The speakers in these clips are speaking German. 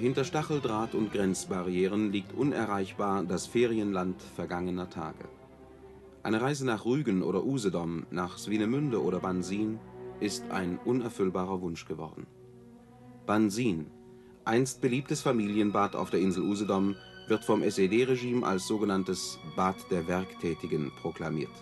Hinter Stacheldraht und Grenzbarrieren liegt unerreichbar das Ferienland vergangener Tage. Eine Reise nach Rügen oder Usedom, nach Swinemünde oder Bansin ist ein unerfüllbarer Wunsch geworden. Bansin, einst beliebtes Familienbad auf der Insel Usedom, wird vom SED-Regime als sogenanntes Bad der Werktätigen proklamiert.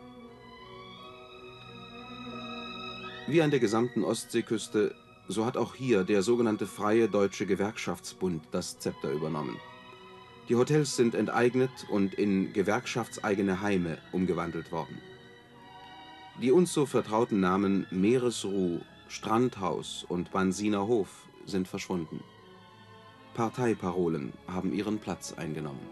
Wie an der gesamten Ostseeküste, so hat auch hier der sogenannte Freie Deutsche Gewerkschaftsbund das Zepter übernommen. Die Hotels sind enteignet und in gewerkschaftseigene Heime umgewandelt worden. Die uns so vertrauten Namen Meeresruh, Strandhaus und Bansiner Hof sind verschwunden. Parteiparolen haben ihren Platz eingenommen.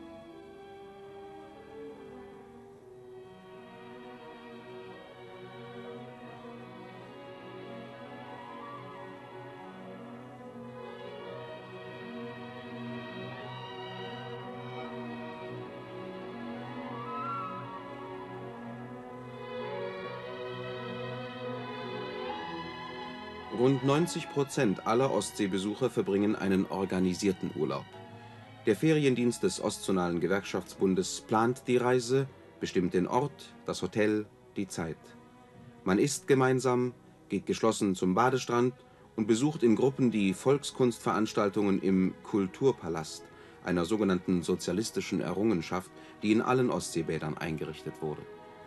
Rund 90% aller Ostseebesucher verbringen einen organisierten Urlaub. Der Feriendienst des Ostzonalen Gewerkschaftsbundes plant die Reise, bestimmt den Ort, das Hotel, die Zeit. Man isst gemeinsam, geht geschlossen zum Badestrand und besucht in Gruppen die Volkskunstveranstaltungen im Kulturpalast, einer sogenannten sozialistischen Errungenschaft, die in allen Ostseebädern eingerichtet wurde.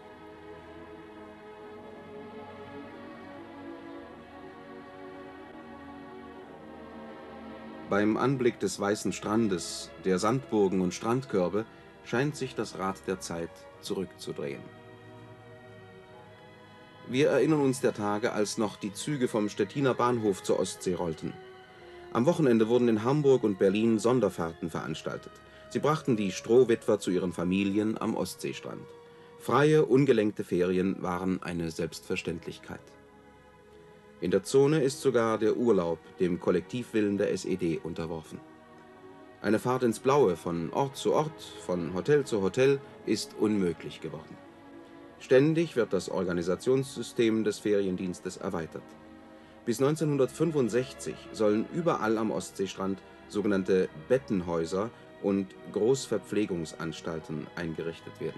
Beim Anblick des weißen Strandes, der Sandburgen und Strandkörbe scheint sich das Rad der Zeit zurückzudrehen. Wir erinnern uns der Tage, als noch die Züge vom Stettiner Bahnhof zur Ostsee rollten. Am Wochenende wurden in Hamburg und Berlin Sonderfahrten veranstaltet. Sie brachten die Strohwitwer zu ihren Familien am Ostseestrand. Freie, ungelenkte Ferien waren eine Selbstverständlichkeit. In der Zone ist sogar der Urlaub dem Kollektivwillen der SED unterworfen. Eine Fahrt ins Blaue von Ort zu Ort, von Hotel zu Hotel ist unmöglich geworden. Ständig wird das Organisationssystem des Feriendienstes erweitert. Bis 1965 sollen überall am Ostseestrand sogenannte Bettenhäuser und Großverpflegungsanstalten eingerichtet werden.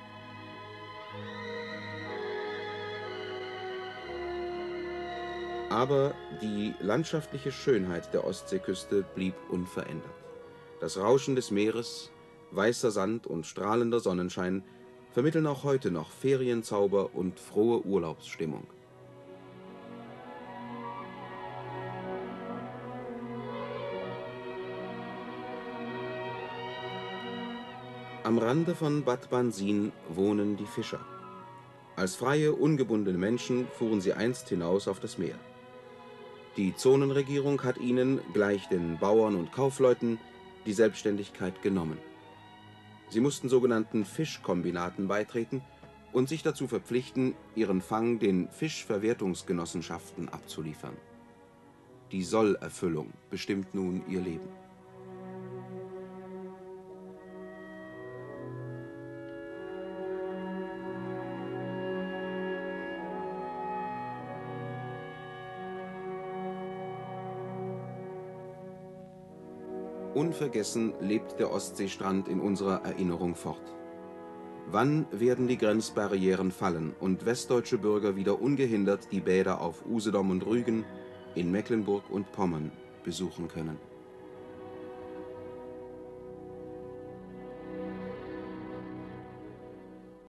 Aber die landschaftliche Schönheit der Ostseeküste blieb unverändert. Das Rauschen des Meeres, weißer Sand und strahlender Sonnenschein vermitteln auch heute noch Ferienzauber und frohe Urlaubsstimmung. Am Rande von Bad Bansin wohnen die Fischer. Als freie, ungebundene Menschen fuhren sie einst hinaus auf das Meer. Die Zonenregierung hat ihnen, gleich den Bauern und Kaufleuten, die Selbstständigkeit genommen. Sie mussten sogenannten Fischkombinaten beitreten und sich dazu verpflichten, ihren Fang den Fischverwertungsgenossenschaften abzuliefern. Die Sollerfüllung bestimmt nun ihr Leben. Unvergessen lebt der Ostseestrand in unserer Erinnerung fort. Wann werden die Grenzbarrieren fallen und westdeutsche Bürger wieder ungehindert die Bäder auf Usedom und Rügen, in Mecklenburg und Pommern besuchen können?